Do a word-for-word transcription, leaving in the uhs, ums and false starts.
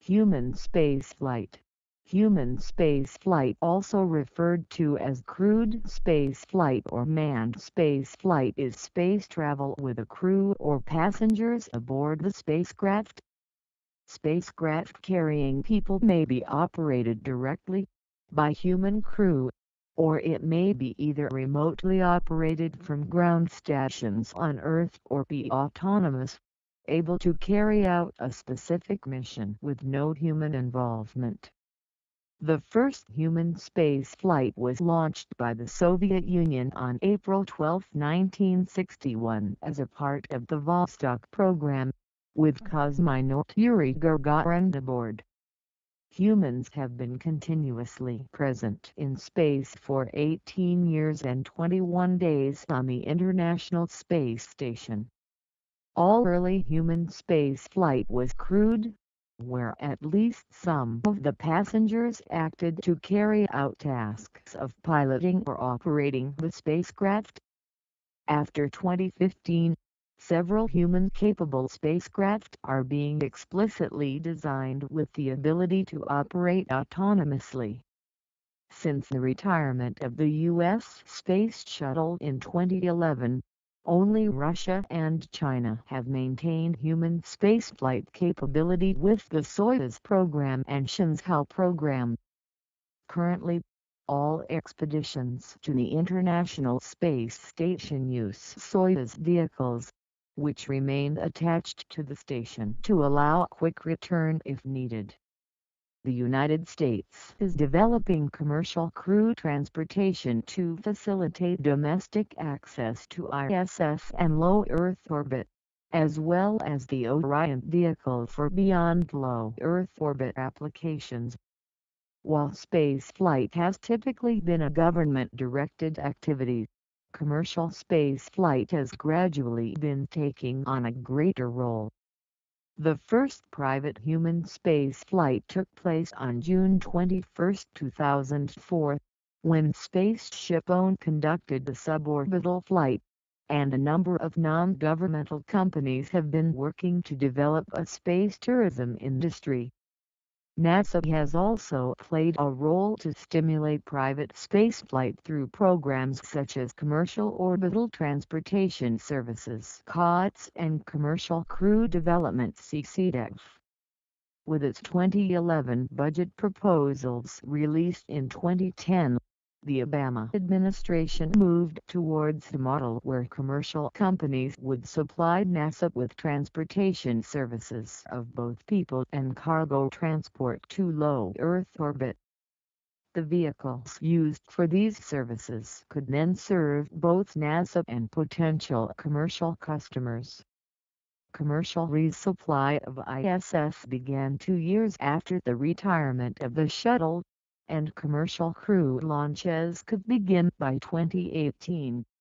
Human spaceflight. Human spaceflight, also referred to as crewed spaceflight or manned spaceflight, is space travel with a crew or passengers aboard the spacecraft. Spacecraft carrying people may be operated directly by human crew, or it may be either remotely operated from ground stations on Earth or be autonomous, able to carry out a specific mission with no human involvement. The first human spaceflight was launched by the Soviet Union on April twelfth nineteen sixty-one as a part of the Vostok program, with cosmonaut Yuri Gagarin aboard. Humans have been continuously present in space for eighteen years and twenty-one days on the International Space Station. All early human spaceflight was crewed, where at least some of the passengers acted to carry out tasks of piloting or operating the spacecraft. After twenty fifteen, several human-capable spacecraft are being explicitly designed with the ability to operate autonomously. Since the retirement of the U S Space Shuttle in twenty eleven, only Russia and China have maintained human spaceflight capability with the Soyuz program and Shenzhou program. Currently, all expeditions to the International Space Station use Soyuz vehicles, which remain attached to the station to allow quick return if needed. The United States is developing commercial crew transportation to facilitate domestic access to I S S and low Earth orbit, as well as the Orion vehicle for beyond low Earth orbit applications. While spaceflight has typically been a government-directed activity, commercial spaceflight has gradually been taking on a greater role. The first private human spaceflight took place on June twenty-first two thousand four, when Spaceship One conducted a suborbital flight, and a number of non-governmental companies have been working to develop a space tourism industry. NASA has also played a role to stimulate private spaceflight through programs such as Commercial Orbital Transportation Services (C O T S) and Commercial Crew Development (C C D E F). With its twenty eleven budget proposals released in twenty ten, the Obama administration moved towards a model where commercial companies would supply NASA with transportation services of both people and cargo transport to low Earth orbit. The vehicles used for these services could then serve both NASA and potential commercial customers. Commercial resupply of I S S began two years after the retirement of the shuttle, and commercial crew launches could begin by twenty eighteen.